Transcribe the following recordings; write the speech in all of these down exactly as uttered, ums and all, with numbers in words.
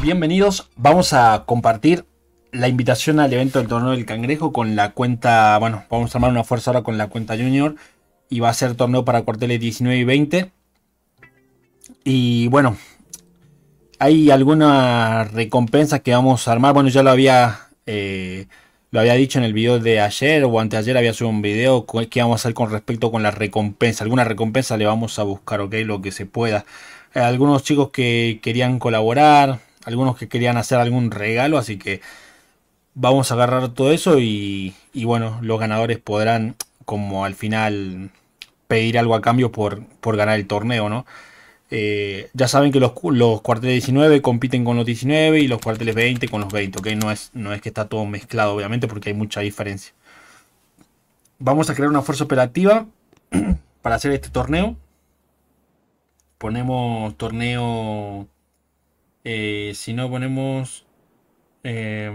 bienvenidos. Vamos a compartir la invitación al evento del torneo del cangrejo con la cuenta, bueno, vamos a armar una fuerza ahora con la cuenta junior y va a ser torneo para cuarteles diecinueve y veinte. Y bueno, hay algunas recompensas que vamos a armar. Bueno, ya lo había eh, lo había dicho en el video de ayer o anteayer, había subido un video que vamos a hacer con respecto con las recompensas. Alguna recompensa le vamos a buscar, ok, lo que se pueda. Eh, algunos chicos que querían colaborar, algunos que querían hacer algún regalo, así que vamos a agarrar todo eso y, y bueno, los ganadores podrán como al final pedir algo a cambio por, por ganar el torneo, ¿no? Eh, ya saben que los, los cuarteles diecinueve compiten con los diecinueve y los cuarteles veinte con los veinte, ¿ok? No es, no es que está todo mezclado, obviamente, porque hay mucha diferencia. Vamos a crear una fuerza operativa para hacer este torneo. Ponemos torneo... Eh, si no ponemos... Eh,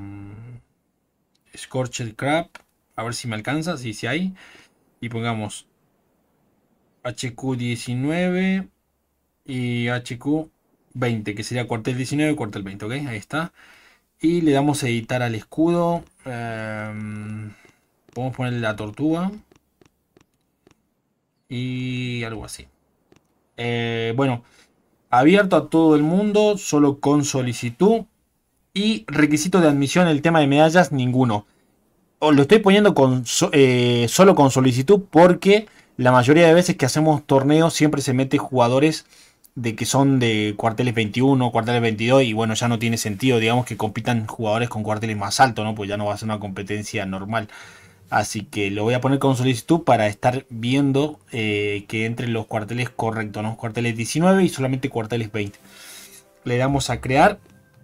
Scorched Crab. A ver si me alcanza, si, si hay. Y pongamos H Q diecinueve y H Q veinte, que sería cuartel diecinueve y cuartel veinte, ¿ok? Ahí está. Y le damos a editar al escudo. Eh, podemos ponerle la tortuga. Y algo así. Eh, bueno, abierto a todo el mundo, solo con solicitud. Y requisito de admisión, el tema de medallas, ninguno. O lo estoy poniendo con, eh, solo con solicitud porque la mayoría de veces que hacemos torneos siempre se mete jugadores de que son de cuarteles veintiuno, cuarteles veintidós y bueno, ya no tiene sentido, digamos, que compitan jugadores con cuarteles más altos, ¿no? Pues ya no va a ser una competencia normal. Así que lo voy a poner con solicitud para estar viendo eh, que entre los cuarteles correctos, ¿no? Cuarteles diecinueve y solamente cuarteles veinte. Le damos a crear.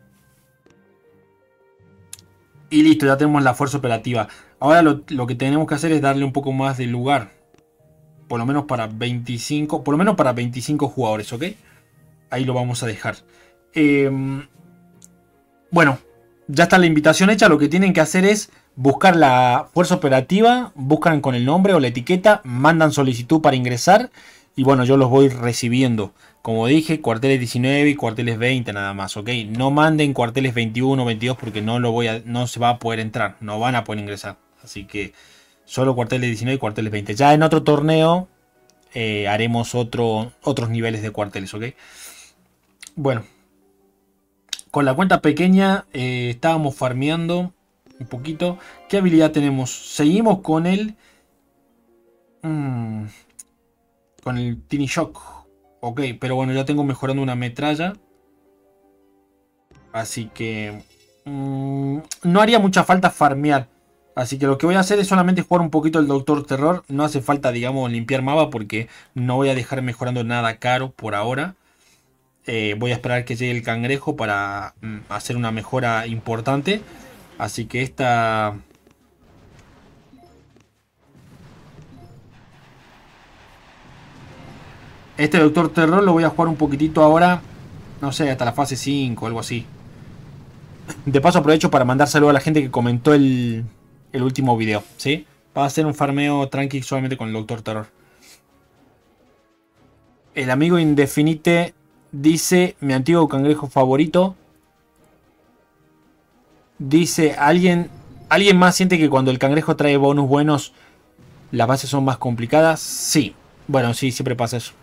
Y listo, ya tenemos la fuerza operativa. Ahora lo, lo que tenemos que hacer es darle un poco más de lugar. Por lo menos para veinticinco. Por lo menos para veinticinco jugadores, ¿ok? Ahí lo vamos a dejar. Eh, bueno, ya está la invitación hecha. Lo que tienen que hacer es buscar la fuerza operativa. Buscan con el nombre o la etiqueta. Mandan solicitud para ingresar. Y bueno, yo los voy recibiendo. Como dije, cuarteles diecinueve y cuarteles veinte nada más, ¿ok? No manden cuarteles veintiuno, veintidós porque no, lo voy a, no se va a poder entrar. No van a poder ingresar. Así que solo cuarteles diecinueve y cuarteles veinte. Ya en otro torneo eh, haremos otro, otros niveles de cuarteles, ¿ok? Bueno, con la cuenta pequeña eh, estábamos farmeando un poquito. ¿Qué habilidad tenemos? Seguimos con el... Mmm, con el Tiny Shock. Ok, pero bueno, ya tengo mejorando una metralla. Así que... Mmm, no haría mucha falta farmear. Así que lo que voy a hacer es solamente jugar un poquito el Doctor Terror. No hace falta, digamos, limpiar mapa porque no voy a dejar mejorando nada caro por ahora. Eh, voy a esperar que llegue el cangrejo para mm, hacer una mejora importante. Así que esta... Este Doctor Terror lo voy a jugar un poquitito ahora. No sé, hasta la fase cinco o algo así. De paso aprovecho para mandar saludos a la gente que comentó el, el último video, ¿sí? Va a ser un farmeo tranqui solamente con el Doctor Terror. El amigo Indefinite dice, mi antiguo cangrejo favorito. Dice, ¿alguien, ¿alguien más siente que cuando el cangrejo trae bonus buenos, las bases son más complicadas? Sí. Bueno, sí, siempre pasa eso.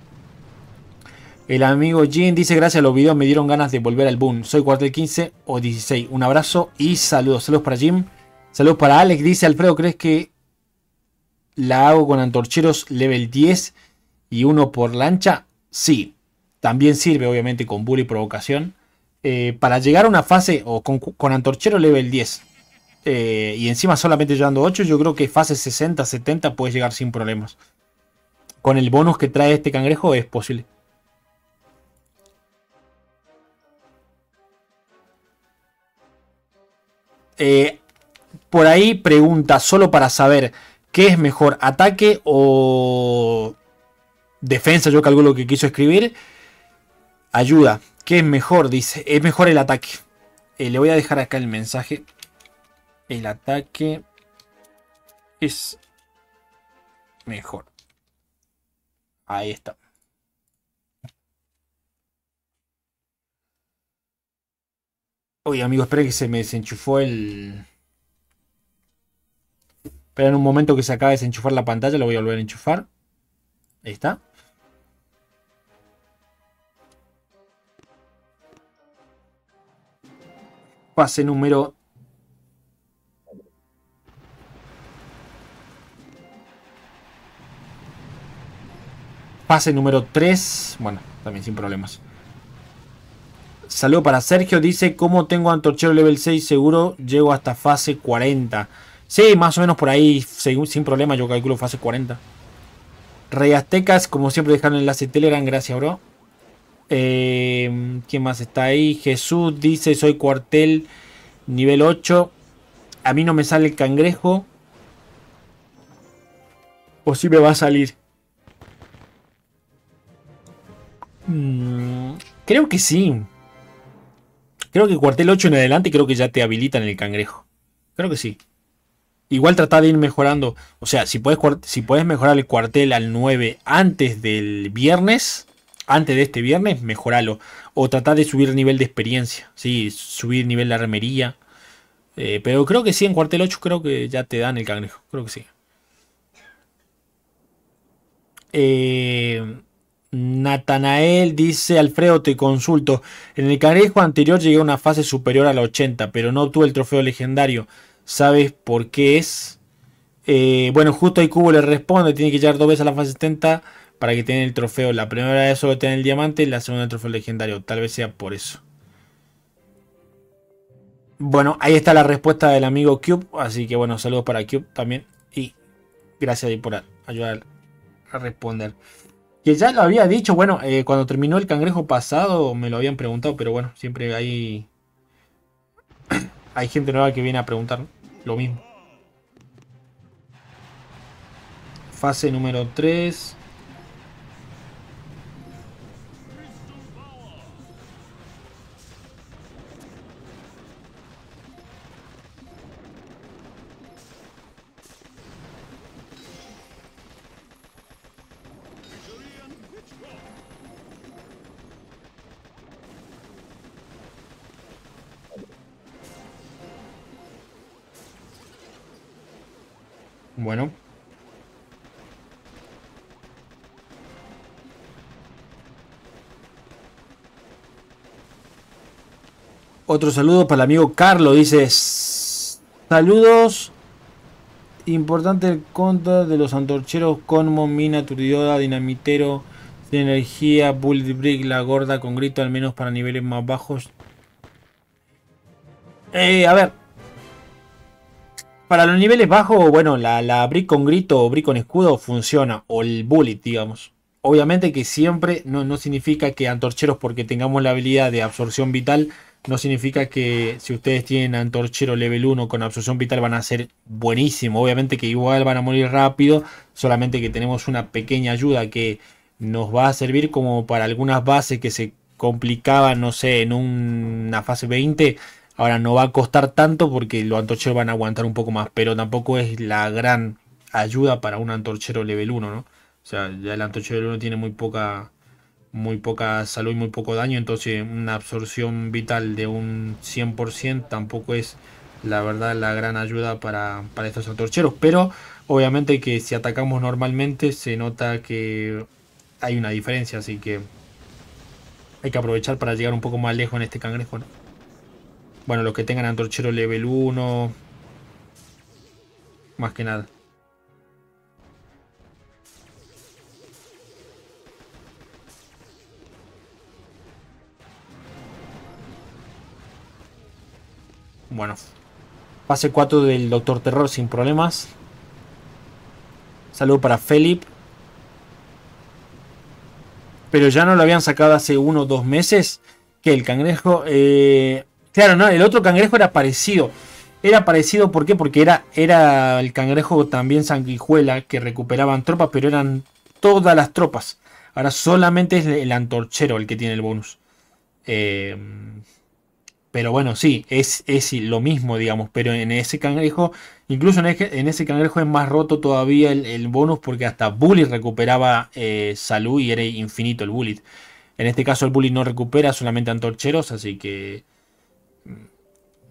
El amigo Jin dice, gracias a los videos me dieron ganas de volver al boom. Soy cuartel quince o dieciséis. Un abrazo y saludos. Saludos para Jim. Saludos para Alex. Dice, Alfredo, ¿crees que la hago con antorcheros level diez y uno por lancha? Sí. También sirve, obviamente, con bully y provocación. Eh, para llegar a una fase, o con, con antorchero level diez. Eh, y encima solamente llevando ocho, yo creo que fase sesenta, setenta puedes llegar sin problemas. Con el bonus que trae este cangrejo es posible. Eh, por ahí pregunta solo para saber qué es mejor, ataque o defensa. Yo calculo que quiso escribir. Ayuda, ¿qué es mejor? Dice, es mejor el ataque. Eh, le voy a dejar acá el mensaje. El ataque es mejor. Ahí está. Oye, amigo, esperen que se me desenchufó el... Esperen un momento que se acabe de desenchufar la pantalla, lo voy a volver a enchufar. Ahí está. Fase número... Fase número tres. Bueno, también sin problemas. Saludo para Sergio. Dice, ¿cómo tengo antorchero level seis? Seguro llego hasta fase cuarenta. Sí, más o menos por ahí, sin problema, yo calculo fase cuarenta. Rey Aztecas, como siempre, dejaron el enlace Telegram. Gracias, bro. Eh, ¿Quién más está ahí? Jesús dice, soy cuartel nivel ocho. A mí no me sale el cangrejo. O si me va a salir. Mm, creo que sí. Creo que cuartel ocho en adelante creo que ya te habilitan el cangrejo. Creo que sí. Igual trata de ir mejorando. O sea, si puedes, si puedes mejorar el cuartel al nueve antes del viernes, antes de este viernes, mejoralo. O trata de subir nivel de experiencia. Sí, subir nivel de armería. Eh, pero creo que sí, en cuartel ocho creo que ya te dan el cangrejo. Creo que sí. Eh, Natanael dice, Alfredo, te consulto. En el cangrejo anterior llegué a una fase superior a la ochenta, pero no obtuve el trofeo legendario. ¿Sabes por qué es? Eh, bueno, justo ahí Cubo le responde, tiene que llegar dos veces a la fase setenta para que tenga el trofeo. La primera vez solo tiene el diamante y la segunda el trofeo legendario. Tal vez sea por eso. Bueno, ahí está la respuesta del amigo Cube. Así que bueno, saludos para Cube también. Y gracias ahí por ayudar a responder. Que ya lo había dicho, bueno, eh, cuando terminó el cangrejo pasado me lo habían preguntado, pero bueno, siempre hay, hay gente nueva que viene a preguntar, ¿no? Lo mismo. Fase número tres. Bueno. Otro saludo para el amigo Carlos. Dice, saludos. Importante el conto de los antorcheros Conmo, Mina, Turdioda, Dinamitero, de energía, Bullet Brick, la gorda con grito, al menos para niveles más bajos. Eh, a ver. Para los niveles bajos, bueno, la, la Brick con grito o Brick con escudo funciona. O el Bullet, digamos. Obviamente que siempre no, no significa que antorcheros, porque tengamos la habilidad de absorción vital, no significa que si ustedes tienen antorchero level uno con absorción vital van a ser buenísimo. Obviamente que igual van a morir rápido, solamente que tenemos una pequeña ayuda que nos va a servir como para algunas bases que se complicaban, no sé, en un, una fase veinte. Ahora no va a costar tanto porque los antorcheros van a aguantar un poco más, pero tampoco es la gran ayuda para un antorchero level uno, ¿no? O sea, ya el antorchero level uno tiene muy poca muy poca salud y muy poco daño, entonces una absorción vital de un cien por ciento tampoco es la verdad la gran ayuda para, para estos antorcheros, pero obviamente que si atacamos normalmente se nota que hay una diferencia, así que hay que aprovechar para llegar un poco más lejos en este cangrejo, ¿no? Bueno, los que tengan antorchero level uno, más que nada. Bueno, fase cuatro del Doctor Terror sin problemas. Saludo para Felipe. Pero ya no lo habían sacado hace uno o dos meses. Que el cangrejo... Eh... Claro, no, el otro cangrejo era parecido. Era parecido, ¿por qué? Porque era, era el cangrejo también sanguijuela que recuperaban tropas, pero eran todas las tropas. Ahora solamente es el antorchero el que tiene el bonus. Eh... Pero bueno, sí, es, es lo mismo, digamos. Pero en ese cangrejo, incluso en, ese, en ese cangrejo es más roto todavía el, el bonus, porque hasta Bullet recuperaba eh, salud y era infinito el Bullet. En este caso el Bullet no recupera, solamente antorcheros, así que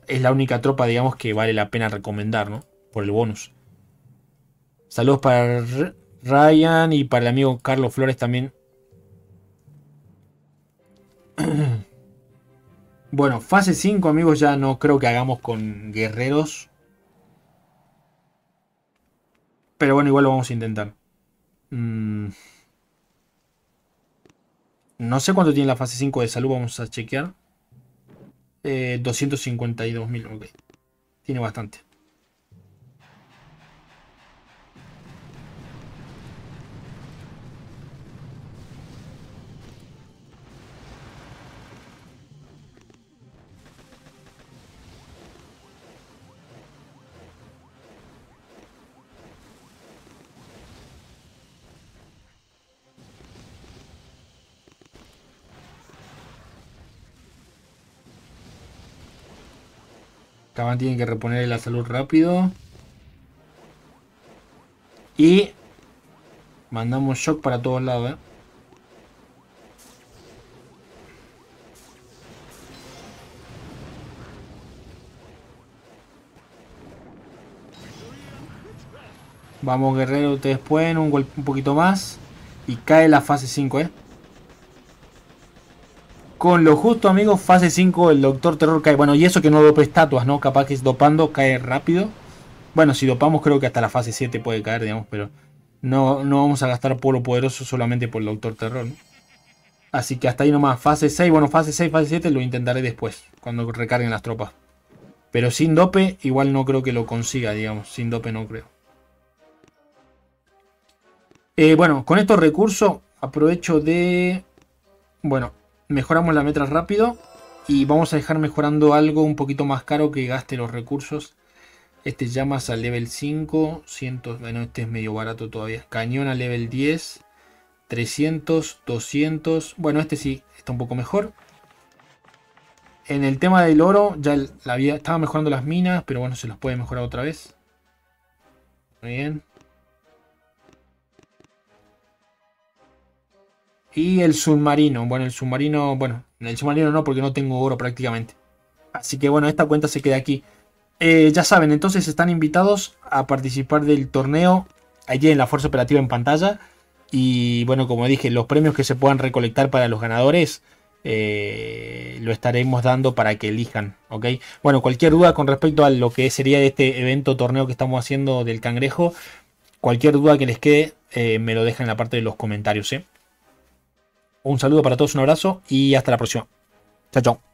es la única tropa, digamos, que vale la pena recomendar, ¿no? Por el bonus. Saludos para R- Ryan y para el amigo Carlos Flores también. Bueno, fase cinco, amigos, ya no creo que hagamos con guerreros. Pero bueno, igual lo vamos a intentar. Mm, no sé cuánto tiene la fase cinco de salud, vamos a chequear. Eh, doscientos cincuenta y dos mil, ok. Tiene bastante. Caban tiene que reponer la salud rápido. Y mandamos shock para todos lados, ¿eh? Vamos, guerrero, ustedes pueden. Un golpe un poquito más. Y cae la fase cinco, ¿eh? Con lo justo, amigos, fase cinco, el Doctor Terror cae. Bueno, y eso que no dope estatuas, ¿no? Capaz que dopando cae rápido. Bueno, si dopamos creo que hasta la fase siete puede caer, digamos, pero no, no vamos a gastar polo poderoso solamente por el Doctor Terror, ¿no? Así que hasta ahí nomás. Fase seis, bueno, fase seis, fase siete lo intentaré después, cuando recarguen las tropas. Pero sin dope, igual no creo que lo consiga, digamos. Sin dope no creo. Eh, bueno, con estos recursos aprovecho de... Bueno, mejoramos la metra rápido. Y vamos a dejar mejorando algo un poquito más caro que gaste los recursos. Este llamas al level cinco. cien, bueno, este es medio barato todavía. Cañón al level diez. trescientos, doscientos. Bueno, este sí está un poco mejor. En el tema del oro, ya la había, estaba mejorando las minas, pero bueno, se los puede mejorar otra vez. Muy bien. Y el submarino. Bueno, el submarino, bueno, el submarino no, porque no tengo oro prácticamente. Así que bueno, esta cuenta se queda aquí. Eh, ya saben, entonces están invitados a participar del torneo. Allí en la fuerza operativa en pantalla. Y bueno, como dije, los premios que se puedan recolectar para los ganadores eh, lo estaremos dando para que elijan, ¿ok? Bueno, cualquier duda con respecto a lo que sería este evento torneo que estamos haciendo del cangrejo, cualquier duda que les quede, eh, me lo dejan en la parte de los comentarios, ¿eh? Un saludo para todos, un abrazo y hasta la próxima. Chao, chao.